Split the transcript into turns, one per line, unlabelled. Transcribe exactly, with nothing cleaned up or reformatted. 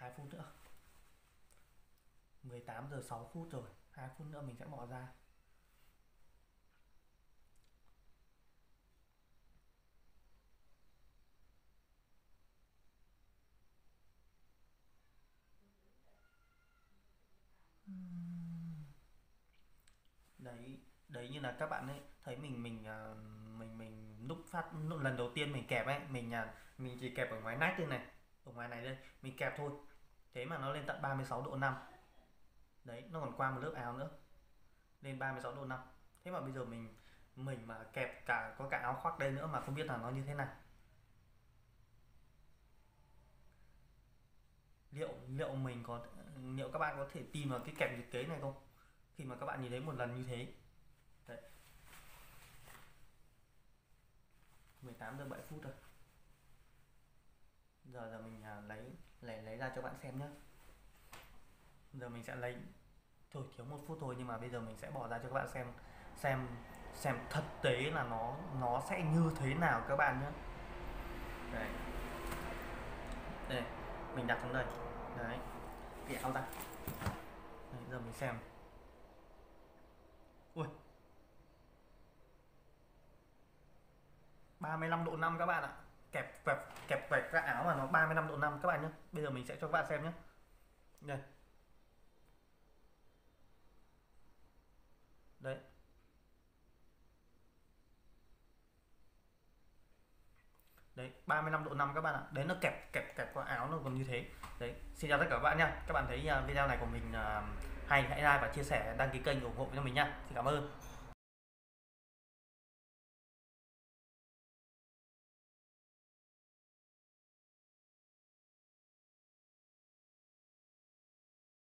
hai phút nữa. mười tám giờ sáu phút rồi, hai phút nữa mình sẽ bỏ ra. Đấy, đấy như là các bạn ấy thấy mình mình à, mình mình núp phát núp, lần đầu tiên mình kẹp ấy, mình à, mình chỉ kẹp ở ngoài nách đây này, ở ngoài này đây, mình kẹp thôi. Thế mà nó lên tận ba mươi sáu độ năm. Đấy, nó còn qua một lớp áo nữa, lên ba mươi sáu độ năm. Thế mà bây giờ mình mình mà kẹp cả có cả áo khoác đây nữa mà không biết là nó như thế nào. Liệu liệu mình có liệu các bạn có thể tìm vào cái kẹp nhiệt kế này không? Khi mà các bạn nhìn thấy một lần như thế. Đấy, mười tám giờ bảy phút rồi. Giờ giờ mình à, lấy lấy lấy ra cho bạn xem nhé. Giờ mình sẽ lấy thôi thiếu một phút thôi nhưng mà bây giờ mình sẽ bỏ ra cho các bạn xem xem xem thực tế là nó nó sẽ như thế nào các bạn nhé. Đây, đây mình đặt xuống đây. Đấy, cái áo ra. Đấy, giờ mình xem. Ui, ba mươi lăm độ năm các bạn ạ. Kẹp kẹp kẹp kẹp cái áo mà nó ba mươi lăm độ năm các bạn nhé. Bây giờ mình sẽ cho các bạn xem nhé. Đây. Đấy. Đấy, ba mươi lăm độ năm các bạn ạ. Đấy nó kẹp kẹp kẹp qua áo nó còn như thế. Đấy, xin chào tất cả các bạn nhá. Các bạn thấy video này của mình uh, hay hãy like và chia sẻ, đăng ký kênh ủng hộ cho mình nhá. Xin cảm ơn.